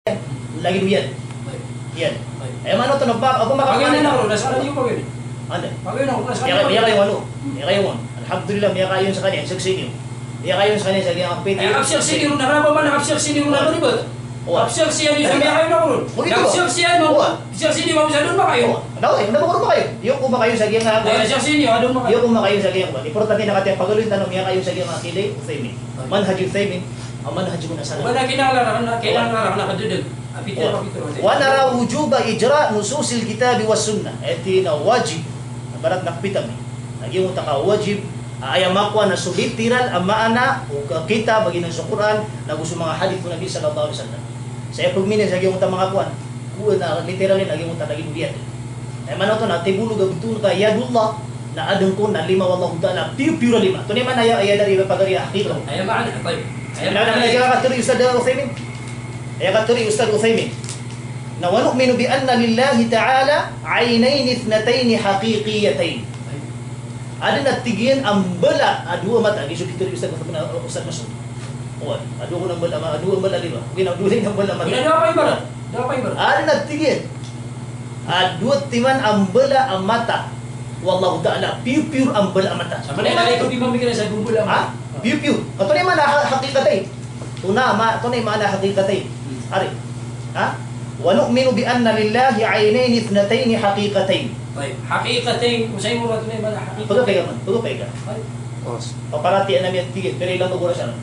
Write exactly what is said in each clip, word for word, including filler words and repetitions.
lagi duyan. Yan. Eh ano to nagpa ako Pagyan na ako, nasa radio pagyan. Ano? Pagyan ako, nasa Miya radio. miya kayo ano? Miya kayo mo. Alhamdulillah miya kayo sa kanya, succeed. Miya kayo sa kanya sa kanya kapit. Ay absir sini ron, naraba man absir sini ron na riba. Absir siya ni sa miya kayo na ron. Absir siya mo. Absir sini mo sa doon ba kayo? Ano, eh, na ba kayo? Yung kuma kayo sa kanya. Ay absir sini, adon ba kayo? Yung kuma kayo sa kanya. Importante na katong paguluy tanong miya kayo sa kanya akide, Uthaymin. Manhaj Uthaymin, ang manhaj mo na sana. Wala kinala na kailangan na kadudog. Wa nara wujuba ijra nususil kitabi was sunnah. Eti na wajib. Barat nakpitam. Lagi mo taka wajib aya makwa na sulitiral ang maana o kita bagi ng Quran na gusto mga hadith ng Nabi sallallahu alaihi wasallam. Sa pagmina sa gyud mga kuan. Kuan na literal lagi mo ta lagi biyat. Ay manaw to na tibulog betul ka yadullah na adong ko na lima wallahu taala piu-piu lima. To ni man aya aya dari pagari hakika. Ay maana tayo. Ay maana na ka katuri Ustad Uthaymin. Ay katuri Ustad Uthaymin. Na wa nu'minu bi anna lillahi ta'ala 'aynayn ithnatayn haqiqiyatayn. Ada na tigin ang bala adu mata gisu kituri Ustad Ustad Masud. Oh, adu ko nang bala adu ang bala lima. Ginadulay ng bala mata. Ginadawa pa ibarat. Dawa pa ibarat. Ada na tigin. Adu timan ang bala ang mata. Wallahu ta'ala piu-piu ang bala mata. Sa manila ito di mamikira sa bubul ang. Ha? Piu-piu. Kato ni man hakikatay. Tuna ma to ni man hakikatay. Ari. Ha? Wa nu'minu bi anna lillahi 'aynayn ithnatayn haqiqatayn. Tay, haqiqatayn usay mo ba tunay man haqiqatayn? Pagka pega man, pagka pega. Os. Paparati na mi tigit, pero ilang oras ano?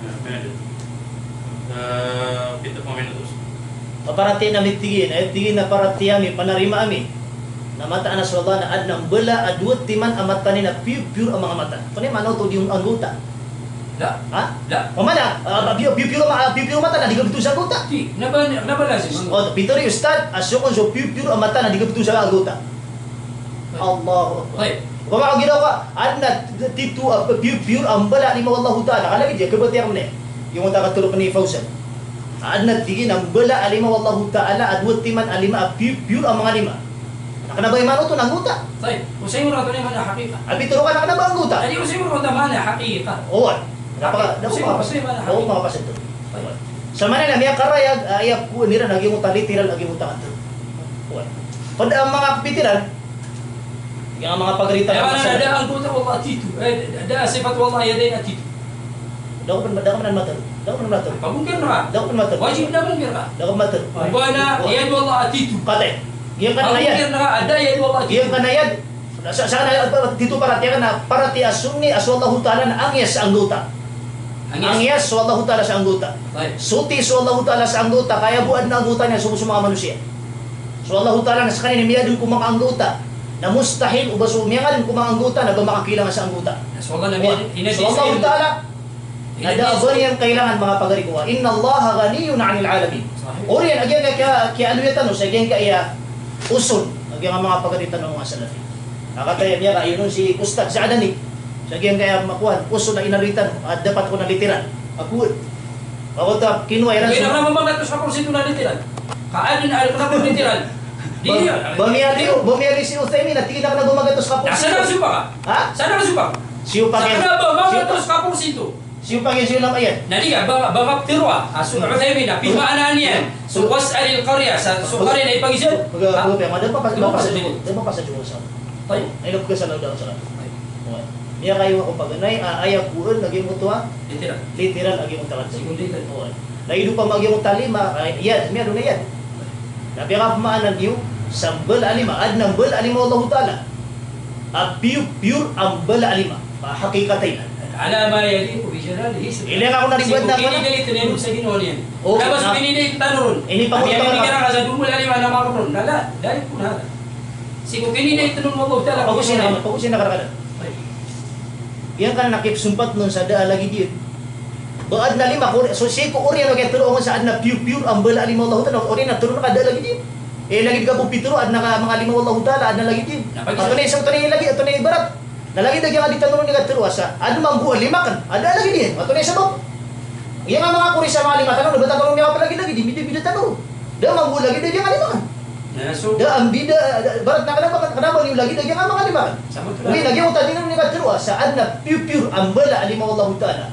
Uh, pito pa minutos. Paparati na mi tigit, ay tigit na parati ami panarima ami. Na mata na sallallahu na adnang bala adut timan amata ni na pure ang mga mata. Kani manaw to yung anggota. Da. Ha? Da. Pamana, pure pure ma pure mata na di ka bitu sa anggota. Ti, naba nabala sis. Oh, pitori ustad, asukon so pure pure ang mata na di ka bitu sa anggota. Allahu Akbar. Tay. Kung ako ginawa, adna titu pure ang bala ni wallahu ta'ala. Kalagi dia kebati ang ne. Yung utak katulog ni Fawzan. Adna tigin ang bala alima wallahu ta'ala adwat timan alima pure ang mga lima. Nakanabay man ito nanguta. Tay, usay mo ra tunay man haqiqa. Abi turo ka nakanaba ang guta. Ay usay mo ra man haqiqa. Oo. Napaka Kasi napaka kasi man Oo, mga pasit. Sa manila miya karayag ayap ko nira naging utalitiral naging utakan. Oo. Pag ang mga kapitiran yung mga pagarita Ay ng man masal. ada ang buta wallah titu. Eh ada sifat wallah yadayn atitu. Daw ko daw ko man matal. Daw ko man matal. Pagungkir ra. Daw ko matal. Wajib na mungkir ra. Daw ko matal. Bana yad wallah atitu. Kate. Yung ka na yan. Pagungkir na ada yad wallah atitu. Yung ka na yan. Sa sa na dito parati ka na parati asunni aswallahu ta'ala na angyas ang guta. Angyas wallahu ta'ala sa anggota. Suti so Allah ta'ala sa anggota kaya buad na anggota niya sa mga manusia. So Allah ta'ala na sa kanina miyadun kung mga anggota na mustahil ubaso miyangan kung mga anggota na gumakakailangan sa anggota. So Allah nabi So Allah ta'ala nadaabon yung kailangan mga pagarikuha. Inna Allah ghaniyun 'anil 'alamin. Ori yan agyan ka kaya ano yata no sa agyan ka iya uson agyan mga pagarita ng mga salafi. Nakatayan niya ka yun si Ustad Sa'adani. Sa agyan kaya makuhan uson na inaritan at dapat ko na literal. Ako ako ta kinuha yan. Kaya naman mabagat sa porsyento na literal. Kaan din al kapon literal. Di Bumiyali bumiyali si Uthaymin at tingin na gumagatos ka po. Nasa na supa ka? Ha? Sana na supa? Siyo pa Sana ba magatos ka porsyento? Siyo pa siyo lang ayan. Naliga ba ba tirwa asu Uthaymin na pimaanan niyan. So was'al al-qarya sa sukari na ipagisod. Pag buti mo dapat pa pa sa jugo. Dapat pa sa jugo sa. Tayo. Ay log ka sa daw sa. Niya kayo ako pag nay ayak buon naging mutuwa. Literal. Literal naging mutuwa. Sekunditan. Oo. Laido pa maging talima ay yan, meron na yan. Tapi ka pamaanan niyo sambal alima adnang bal alima Allah taala. A pure pure ang bal alima. Hakikatay. Ala ma yaliqu bi jalalihi. Ilang ako naribad na Kini dili tinenong sa Ginoo niyan. Oh, Tapos na- pinili tanon. Ini pa Kami ko ang kira ka sa dumul alima na makapron. Dala, dali po na. Sigo pinili tanon mo Allah taala. Pag-usin na, pag-usin na karakadan. Yan ka na nakipsumpat nun sa daa lagi diyan. Baad na lima, so siya ko ori ano kaya turuan sa ad na pure pure ang bala lima Allah ta'ala, ori na turuan ka daa lagi diyan. Eh lagi ka po pituro ad na mga lima Allah ta'ala, ad na lagi diyan. Ato na isang tunay lagi, ato na ibarat. Nalagi na kaya dito turuan ka turuan sa ad mang buwan lima kan, ad lagi diyan. Ato na isa ba? Yan nga mga kuri sa mga lima tanong, nabata tanong niya pa lagi lagi, di bida-bida tanong. Daa mang buwan lagi diyan yung lima kan. Naso. Da ang bida barat na kanaba kanaba yung lagi dagyan ang mga lima. Sama to. Uy lagi mo tadi nung ni kadro sa adna pure pure ang bala alima Allah taala.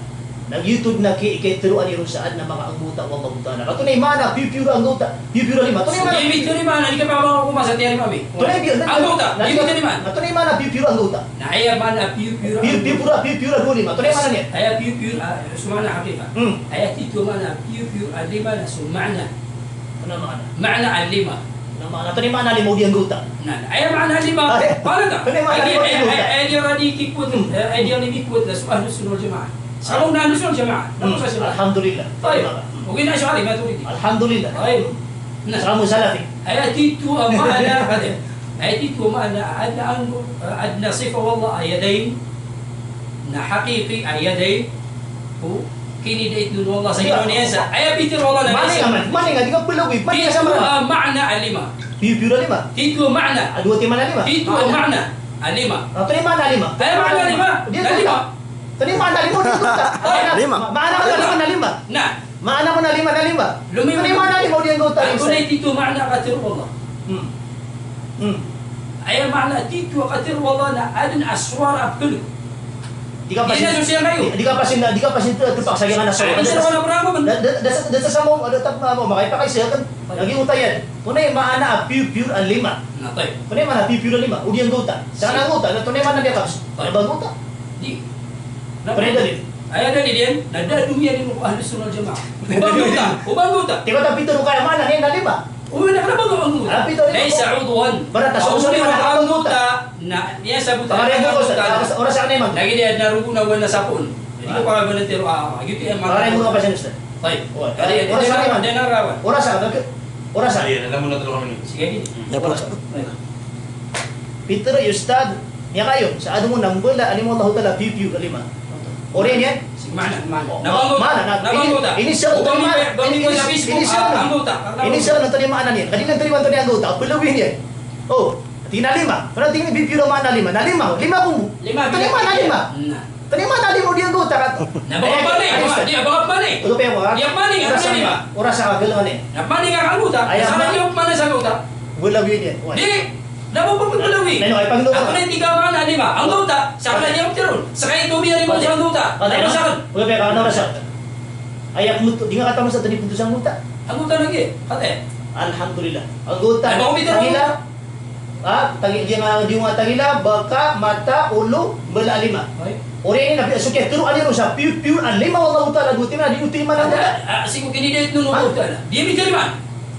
nag-YouTube na kay kay tiruan ni saan na mga anggota wallahu ta'ala. Katunay mana piu-piu anggota, piu-piu lima. Tunay mana. Di bito ni mana di ka pa ako kumasa tiyan mami. Tunay piu. Anggota, di bito ni mana. Katunay mana piu-piu anggota. Na aya mana piu-piu. Piu-piu pura piu-piu dua lima. Tunay mana niya? Aya piu-piu sumana hakika. Hmm. Aya itu mana piu-piu alima na sumana. Ano mana? Makna alima. Nama tunay mana lima di anggota. Nah, aya makna lima. Paano ka? Tunay mana lima di anggota. Ay dia radi kikut, ay dia ni kikut la suah sunnah jamaah. Salong na nusul jamaah. Alhamdulillah. طيب وقلنا شعري ما تريد Alhamdulillah. طيب Salamu salafi. أياتي تو معنا هذا أياتي تو معنا أدنى أدنى صفة والله يدين نا حقيقي يدين هو كيني ديت والله سيدنا ينسى أيا بيتر والله لا Mana ينسى yang mana? Mana yang tiga puluh lebih? Mana yang sama? تيتو معنى الليمة Piu-piu lima. تيتو معنى Dua tim mana lima? تيتو معنى الليمة Tunay mana lima? أيا معنى الليمة Dia لا ليمة Tunay mana lima di anggota. Lima. Mana mana lima na lima? نعم Mana mana lima na lima? Lumi Tunay mana lima di anggota. أقول تيتو معنى قتل والله Hmm. Hmm. أيا معنى تيتو قتل والله نا أدنى أسوار أبكلك Di kapas Ini sosial kayu. Di kapas di di kapas itu terpaksa yang anak Ay, saya. isa wala berapa man. Dasar dasar sama ada tak mau makai pakai saya kan lagi utayan. Tunay mana piu piu an lima. Nah, طيب. Tunay mana piu piu an lima. Udi anggota. Jangan anggota. Tunay mana dia kapas. Ada anggota. Di. Pernah dalil. Ayah dari dia, nada dunia ni ahli sunnah jamaah. Ubang buta, ubang buta. Tiba tapi itu kaya mana ni na lima. Ubang nak kenapa ubang buta? Tapi tu dia- Laisa udwan. Berata, so- so- Ubang so- buta. Nah, dia sebut Kemarin itu Ustaz, orang sana memang. Lagi dia ada ruku na wala sapun. Jadi ko para benar ah, gitu yang Kemarin itu apa sih Ustaz? Baik. Oh, Jadi dia orang sana narawan, memang. dia narawan. Orang sana ke? Orang sana. Iya, alam mo na tulungan kami. Sige gini. Ya po. Peter Ustaz, niya kayo sa ano mo nang bala ani mo Allah taala piu piu kalima. Ore niya. Sige mana mana. Oh, Nabang mana na Nabang buta. ini siya Ubang terima buta. Ubang buta sa Facebook. ini siya ah, Ubang buta. ini siya na terima ana niya kanina terima to niya anggota pelawin niya oh tina lima kana tingin piu piu na mana lima na lima lima kumu Lima terima na lima Nah. terima na lima dia anggota kat Nabang balik. Dia bang balik. Ulo pa mo Yang mana yang ada lima? ora sa kagel ni Yang mana yang anggota? Ayah, Sana Ma. dia mana sa anggota? pelawin niya Di, dah berapa pelawin? Neno ay paglo Aku ni tiga mana lima? Anggota. Sana dia berterun. Sekarang itu biar lima sa anggota. Apa sa? Ulo pa ka na sa ayak mo di nga kata mo sa tani puntos anggota Anggota lagi. Kata. alhamdulillah anggota Ay, baka bitin mo. tangila ah tangi dia nga dia nga tangila baka mata ulo bala lima Baik. ore ini nabi suke turu ali rusa piu piu an lima wallahu taala gutina di uti mana Ada, ada ah, si kini dia itu nunggu tu ada. Dia bicara mana?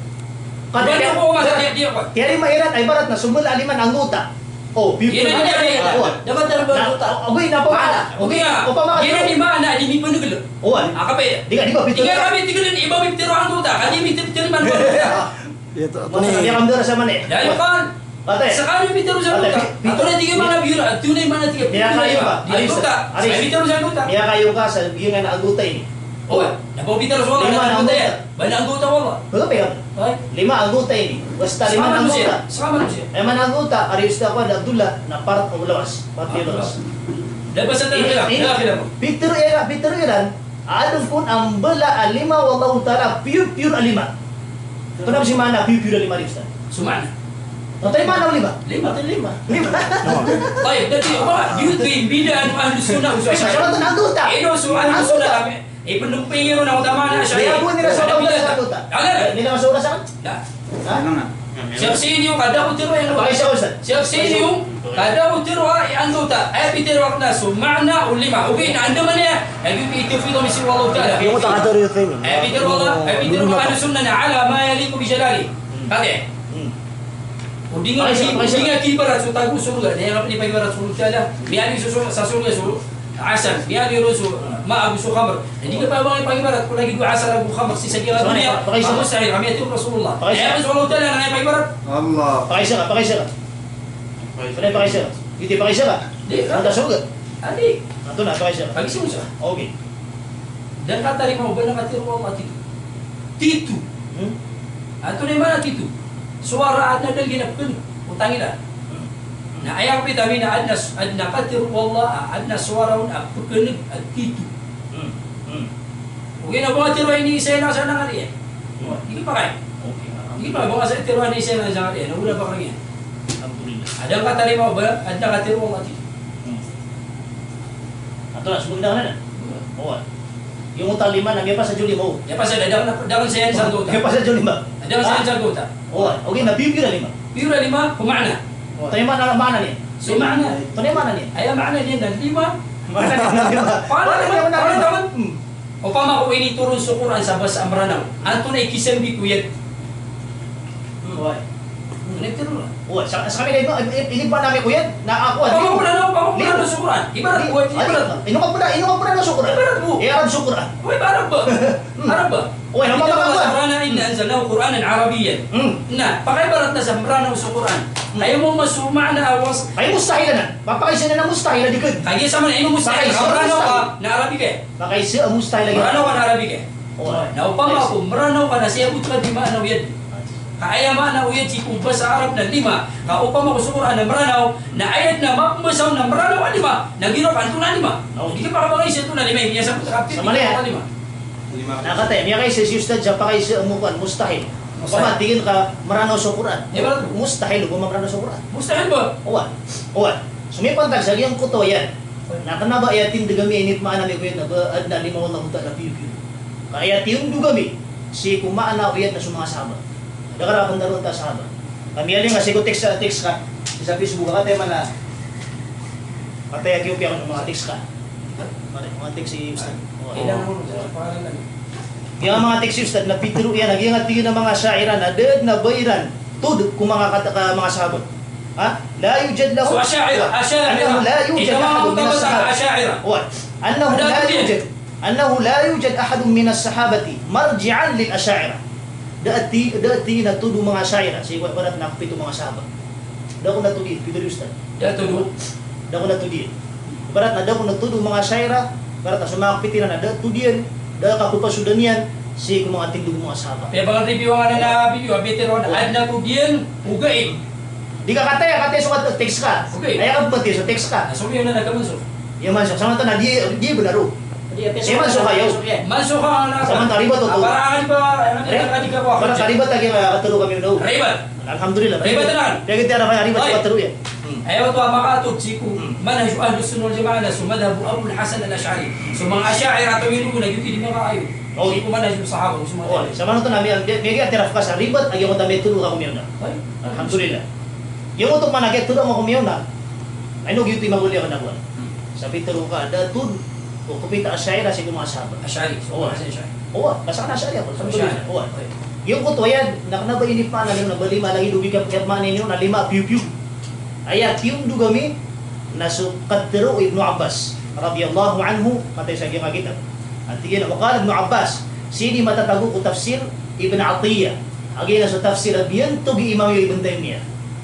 kada Dia dia mau masa dia dia apa? tiari mairat ay barat na sumul aliman anggota oh piu piu Dia dia dia. Dapat dapat anggota. ogoy na pa mana Oke ya. o pa mga Dia di mana? Di mi penegel. oh Ah, apa ya? di ka di ka pitu Tiga kami tiga ni ibu bicara anggota. Kali bicara bicara mana? Ito, ito Masa dia ni. kamdara sa mana Ya kan. Ate Sekarang bicara sa anggota. Aku ni tiga mana biara? Tu ni mana tiga? Dia kayu, Pak. Dia anggota. Aris. Saya bicara sa anggota. niya kayo ka sa giyan nga anggota ini Oh, nak bawa bicara soal Lima ada anggota ya? anggota. Banyak anggota wallah. Betul pa yan? Baik. Lima anggota ini. Basta lima Sama manusia. anggota. Sama manusia. Eh man anggota, ari usta ko ada Abdullah na part o lawas. Part o lawas. Dah pasal tak ada. Dah kira. Peter era Peter eran adun pun ambala alima wallahu taala piu piu alima. Kenapa si mana piu piu alima usta? Sumana. Nanti mana lima? Lima. Nanti lima. Lima. Baik, jadi apa? Yuti bidaan ahli sunnah Saya usaha. tu anggota. Ini semua ahli sunnah kami. Eh penumpang yang nak utama nak Saya pun ni rasa anggota sa anggota. Ada. Ni na masura sa kan? Dah. Ha? Siap sini kada utir yang Pakai siya ustad. siap sini kada utir yang anggota. Eh bitir wakna su makna ulima. Ubi anda mana ya? Eh itu fi domisi wallahu taala. Yung utang ato rin yung Eh bitir wallah, eh bitir ahli sunnah ala ma yaliku bi jalali. Kata. Hmm. Udingan si udingan kibarat su tagu surga. Dia ngap ni pagi barat surga taala. Biar ni susu sasurga su asal biar dia rusu ma abu su khamr. Jadi kita bang pagi barat ko lagi dua asal abu khamr si sagira dunia. Kamu sahih kami itu Rasulullah. Ya Rasulullah taala na pagi barat. Allah. Pakai siya ka, pakai siya ka. Pwede pakai siya ka. Hindi pakai siya ka. Di, Nanda sugat. Adik, Nanto na, pakai siya ka. pagi susah. Okay. Dan kata lima benar kata Allah itu. Titu. Hmm? Atau di mana titu? Suara ada lagi nak pun utangilah. Nah ayam vitamin adna adna katir wallah adna suara un apukun titu. Hmm. Hmm. Mungkin apa tiru ini saya nak sana kali ya. Ini pakai. Okay. Ini pakai bawa saya tiru ini saya nak sana kali ya. Udah pakai. Alhamdulillah. Ada kata lima adna katir wallah titu. Hmm. Ato na, sumugda ka na na. Oo. Yung utang lima, nagyan pa sa Juli mo. Ya pa sa dagang dagang sayan sa gota. Nagyan pa sa Juli lima. Dagang sayan sa gota. Oo, okay, nabibiyo na lima. Pira lima kumana. Ito yung mana, mana niya. So mana. Ito na yung mana niya. Ay mana din dan lima. Mana niya, lima. Paano naman? Paano naman? Hmm. O pama ko ini turun sa Quran sa basa amranaw. Anto na ikisem di kuyet. Oo. Ano turun? Oo, sa sa kami na ini pa namin kuya, na ako. Pama ko na no, pama ko na sa Quran. Ibarat ko, ibarat. Inuman po na, inuman po na ng sukuran. Ibarat mo. Eh, Arab sukuran. Uy, Arab ba? Arab ba? Uy, Kita naman mga ba? Quran inna anzalnahu Quranan Arabiyyan. Hmm. Na, pakaibarat na sa amranaw sa Quran. Ayaw mo masuma na awas. Ay mustahil na. Papakaisa na ng mustahil na dikod. Kaya sa man imo mustahil. Pakay, Amranaw ka mustahil. na Arabic eh. Pakaisa ang mustahil lagi. Maranaw ka na Arabic eh. Oo. Na upama ko, maranaw ka na siya utra di maanaw yan. Kaya maanaw yan si kung sa Arab na lima. Ka upama ko sa Quran na maranaw, na ayat na mapmasaw na maranaw ka lima. Nagiro ka, ito na lima. Oo. Hindi ka pa kabagay siya ito na lima. Iya sa kapit, Sama na yan. ka lima. Nakatay, niya kayo sa ustad siya pakaisa ang mukan, mustahil. Pama, tingin ka maranaw sa Quran. Eh, barat mo? Mustahil kung maranaw sa Quran. Mustahil ba? Uwan. Uwan. Sumipantag sa giyang kuto yan. Nakana ba ayatin dagami init maana mi kuya na ba adna lima wala muta na piyo piyo. Kaya tiyong dugami si kumaana uyat na sa mga sahabat. Dagara pang daron ta sahabat. Kami aling nga sigo text sa text ka sa Facebook ka tayo man na patay agyo piya ng mga text ka. Mga text si Ustad. Kailangan mo sa pangalan lang. Yung mga text si Ustad na pitiro yan nagingat tingin ng mga syairan na dead na bayran tud kung mga kata ka mga sahabat. Ha? La yujad lahu. So Asy'ariyah, Asy'ariyah. أنه لا يوجد أحد من الصحابة. Asy'ariyah. أنه لا يوجد أنه لا يوجد أحد من الصحابة مرجعا للأشاعرة. دأتي دأتي نتودو mga Asy'ariyah. Sige ko na nakapito mga sahabat. Dako na tudid, pito ustad. Dato do. Dako na tudid. Barat na dako na tudo mga Asy'ariyah, barat sa mga pitiran na da tudian, da ka kupasudanian, si ko mga tindog mga sahabat. Kaya bang review nga na na video, abitiron, ad na ko diyan, ugain. Di ka katay, katay sukat text ka. Okay. Ay ka pati so text ka. Naso yun na nagkamanso. Yaman siya. Sama na di di benaro. Siya man so kayo. Manso ka na. Sama tariba to to. Para ba, ano ka di ka ko. Para karibat lagi katuro kami no. Ribat. Alhamdulillah. Ribat na. Kaya kita ra karibat Ay. sa katuro yan. Ayaw to makatod siku manhaj ahlus sunnah wal jamaah na sumadhabu Abu al-Hasan al-Ash'ari. So mga Asy'ariyah to yun ko nagyuti di mga kayo. Oh, Siku manhaj sahaba Oh, sumama. sama nito namin megi atiraf ka sa ribat agi mo tabi tulo ka kumiyo na. Alhamdulillah. Yung utok manakit tulo mo kumiyo na. Ay no gyuti maguli ka na buwan. Sabi turo ka datud o kumita Asy'ariyah si mga sahabat. Asy'ari. So Oh. mga Asy'ari. Oo, basta na Asy'ariyah. Alhamdulillah. Asy'ari. Oo. Yung kuto yan, nakana ba inip pa na na balima lagi dubi ka kaya man ninyo na lima piu piu. Ayat yung dugami na suqadru Ibnu Abbas radhiyallahu anhu matay sa giyang kitab. At tigin ako qala Ibnu Abbas, sini matatago ko tafsir Ibn Atiyah. Agi na sa tafsir biyan to gi Imam Ibn Taymiyah.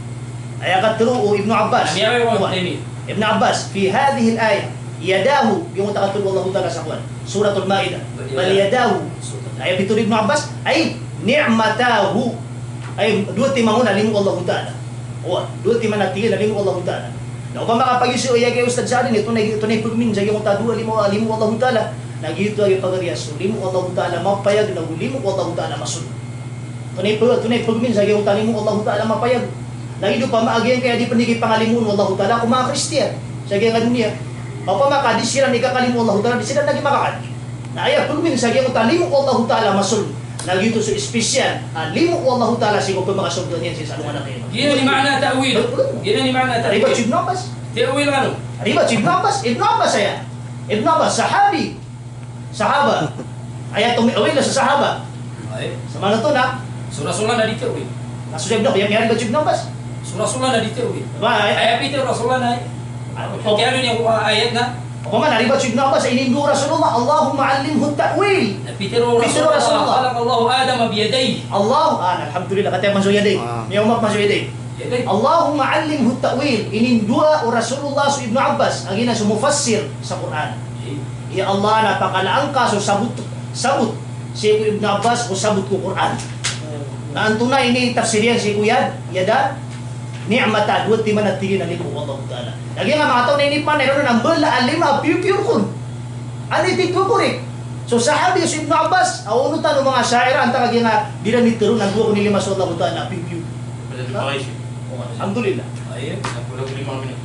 Ay qadru Ibnu Abbas. Ami ay wa temi. Ibn Abbas fi hadhihi al-ayah yadahu yung takatul Allah Ta'ala sa Quran suratul Maidah bal yadahu ay bitul Ibn Abbas ay ni'matahu ay dua timanguna limu Allah Ta'ala. Oh, dua timang natigil na limu Allah Ta'ala. Na upang makapag-isu ay kay Ustad Zadin ito na ito na pagmin sa yung tadua limu limu Allah Ta'ala. Nagito ay pagarias limu Allah Ta'ala mapayag na limu Allah Ta'ala masun. Tunay po tunay pagmin sa yung limu Allah Ta'ala mapayag. Nagido pa maagyan kaya di panigi pangalimun Allah Ta'ala kung mga Kristiyan sa gayang dunia. Apa makadisiran ikakalimu Allah Ta'ala di sila nagi makakad. Na ay pagmin sa yung limu Allah Ta'ala masun. Nagito sa espesyal limu Allah Ta'ala sigo pa makasugdan yan sa salungan na kayo. Gina ni makna ta'wil. Gina ni makna Riba ta'wil. Ibn Abbas. Ta'wil ano? Riba Ibn Abbas. Ibn Abbas saya. Ibn Abbas sahabi. Sahaba. Ayat tumiawil na sa sahaba. Ay. Sa mana to na? Surah-surah na ditawil. Kaso Ibn Abbas. Yang yang Riba Ibn Abbas. Surah-surah na ditawil. Ba ay Ayat itu Rasulullah na. Kaya ano niya ayat na? Apa man Riba Ibn Abbas inindu Rasulullah Allahumma allimhu at-ta'wil. Pitiro Pitiro Rasulullah. Rasulullah. Khalaq Allah Adam biyadayhi. Allah ah, alhamdulillah kata masuk yaday. Ah. May umak masuk yaday. Yaday. Allahumma allimhu at-ta'wil. Inindu Rasulullah su Ibn Abbas agina su mufassir sa Quran. Ya Allah napakalaan ka so sabut sabut si Ibn Abbas ko sabut ko Quran. Na antuna ini tafsirian si Kuyad yada ni'mata dua timan at tigin aliku Allah Ta'ala. Lagi nga mga tao na inipan na nang bala alima piu-piu kun. Ano itigto ko rin? So sahabi si Ibn Abbas, awuno ta ng mga syaira anta kagi nga dira ni tiro nang duwa ko ni lima sa Allah Ta'ala piu-piu. Pada jumpa Aisyah. Alhamdulillah. Ayat. Aku dah lima minit.